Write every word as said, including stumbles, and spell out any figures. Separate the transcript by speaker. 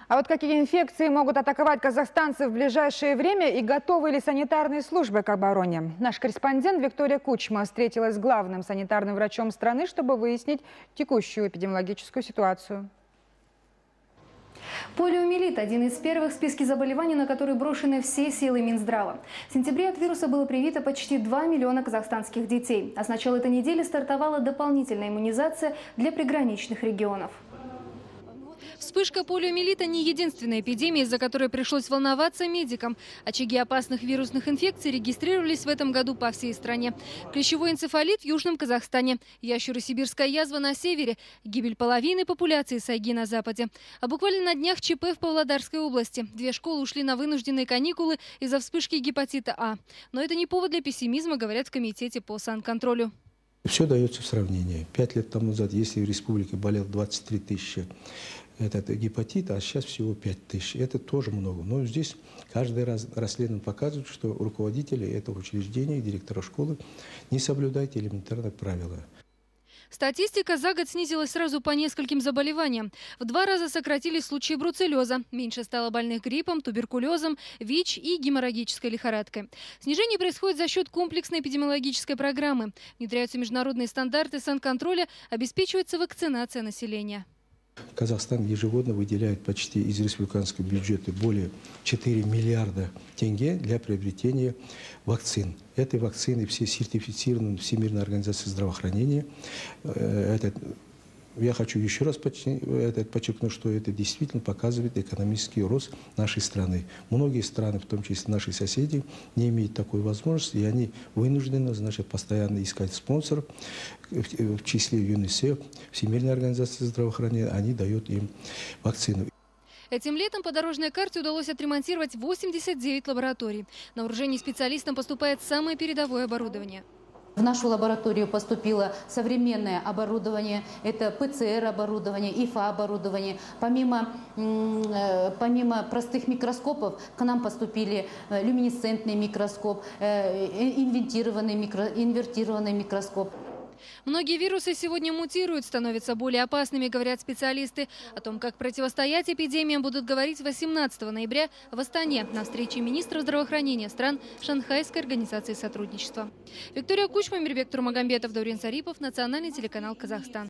Speaker 1: А вот какие инфекции могут атаковать казахстанцев в ближайшее время и готовы ли санитарные службы к обороне? Наш корреспондент Виктория Кучма встретилась с главным санитарным врачом страны, чтобы выяснить текущую эпидемиологическую ситуацию.
Speaker 2: Полиомиелит – один из первых в списке заболеваний, на которые брошены все силы Минздрава. В сентябре от вируса было привито почти два миллиона казахстанских детей. А с начала этой недели стартовала дополнительная иммунизация для приграничных регионов.
Speaker 3: Вспышка полиомиелита не единственная эпидемия, из-за которой пришлось волноваться медикам. Очаги опасных вирусных инфекций регистрировались в этом году по всей стране. Клещевой энцефалит в Южном Казахстане, ящеро-сибирская язва на севере, гибель половины популяции сайги на западе. А буквально на днях ЧП в Павлодарской области. Две школы ушли на вынужденные каникулы из-за вспышки гепатита А. Но это не повод для пессимизма, говорят в комитете по санконтролю.
Speaker 4: Все дается в сравнении. Пять лет тому назад, если в республике болел двадцать три тысячи этот гепатит, а сейчас всего пять тысяч. Это тоже много. Но здесь каждый раз расследование показывает, что руководители этого учреждения, директора школы не соблюдают элементарные правила.
Speaker 3: Статистика за год снизилась сразу по нескольким заболеваниям. В два раза сократились случаи бруцеллеза. Меньше стало больных гриппом, туберкулезом, ВИЧ и геморрагической лихорадкой. Снижение происходит за счет комплексной эпидемиологической программы. Внедряются международные стандарты санконтроля, обеспечивается вакцинация населения.
Speaker 4: Казахстан ежегодно выделяет почти из республиканского бюджета более четырёх миллиардов тенге для приобретения вакцин. Этой вакцины все сертифицированы Всемирной организацией здравоохранения. Это, я хочу еще раз подчеркнуть, что это действительно показывает экономический рост нашей страны. Многие страны, в том числе наши соседи, не имеют такой возможности, и они вынуждены, значит, постоянно искать спонсоров. В числе ЮНИСЕФ, Всемирной организации здравоохранения, они дают им вакцину.
Speaker 3: Этим летом по дорожной карте удалось отремонтировать восемьдесят девять лабораторий. На вооружение специалистам поступает самое передовое оборудование.
Speaker 5: В нашу лабораторию поступило современное оборудование, это ПЦР-оборудование, ИФА-оборудование. Помимо, помимо простых микроскопов к нам поступили люминесцентный микроскоп, инвертированный, микро, инвертированный микроскоп.
Speaker 3: Многие вирусы сегодня мутируют, становятся более опасными, говорят специалисты. О том, как противостоять эпидемиям, будут говорить восемнадцатого ноября в Астане на встрече министров здравоохранения стран Шанхайской организации сотрудничества. Виктория Кучма, Мирбек Турмагомедов, Даурен Сарипов, национальный телеканал «Казахстан».